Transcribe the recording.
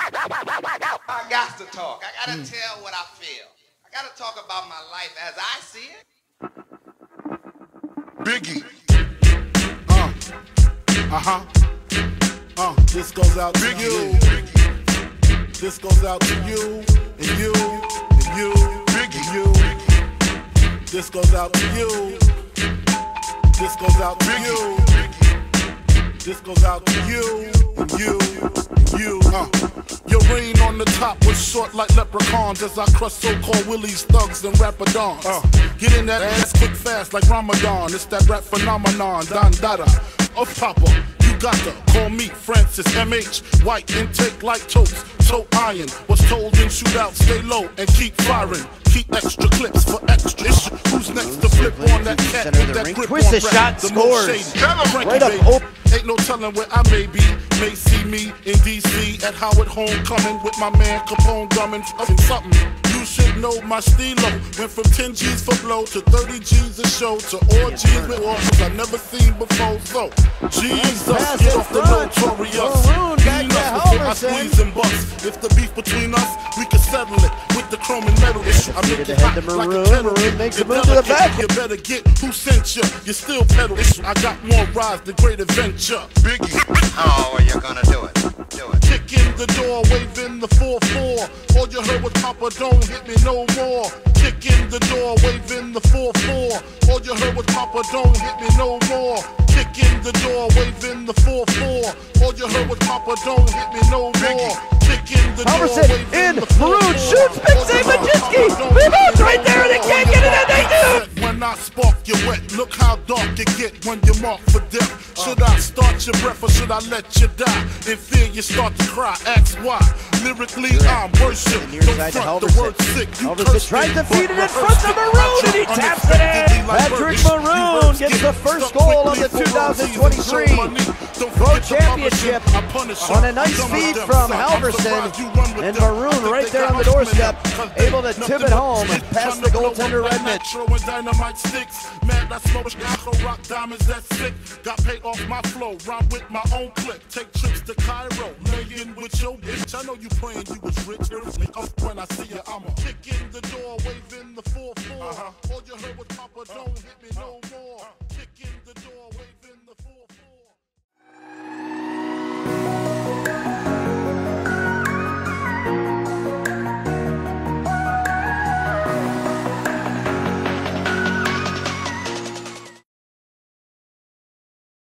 I got to talk. I got to tell what I feel. I got to talk about my life as I see it. Biggie. This goes out to you. This goes out to you and you and you and you. This goes out to you. This goes out to you. This goes out to you and you and you. Your reign on the top was short like leprechauns as I crush so-called willies, thugs, and rapadons. Get in that ass quick fast like Ramadan. It's that rap phenomenon, Don Dada of Papa. You got to call me Francis M.H. White intake like toast, toe iron. Was told in shootout, stay low and keep firing. Keep extra clips for extra issue. Who's next to flip on that cat with that grip Twist on the shot, scores. Right up. Ain't no telling where I may be. May see me in D.C. at Howard Homecoming with my man Capone drumming something. You should know my stilo. Went from 10 G's for blow to 30 G's a show to all G's with offers I never seen before. So, Jesus, get off the notorious. Maroon back to I squeeze and bust. If the beef between us, we can settle it with the chrome and metal issue. I make it hot like a kettle. Maroon makes a move to the back. You better get who sent you. You still pedal issue. I got more rides than great adventure. Biggie. How are you gonna do it? Do it. Kick in the door, waving the 4-4. All you heard was Papa, don't hit me no more. Kick in the door, waving the 4-4. All you heard was Papa, don't hit me no more. Kick in the door, waving the 4-4. All you heard was Papa, don't hit me no more. Kick in the door, in, Maroon shoots, Mixtape, Majinski. Rebounds right there, and they can't get it, and they do. When I spark you wet, look how dark you get when you're marked for death. Should I start your breath or should I let you die? In fear you start to cry, ask why. Lyrically I'm worship, don't front the word sick. You tries to feed it in front of Maroon, and he taps it in. Patrick Maroon gets the first goal of the 2023 Pro Championship on a nice feed from Halverson, and Maroon right there on the doorstep, able to tip it home past the goaltender Redmond. Man, I smoke rock diamonds, that's sick. Got paid off my flow, rhyme with my own clip. Take trips to Cairo, lay in with your bitch. I know you praying you was rich. When I see you, I'ma kick in the door, waving the 4-4. All you heard was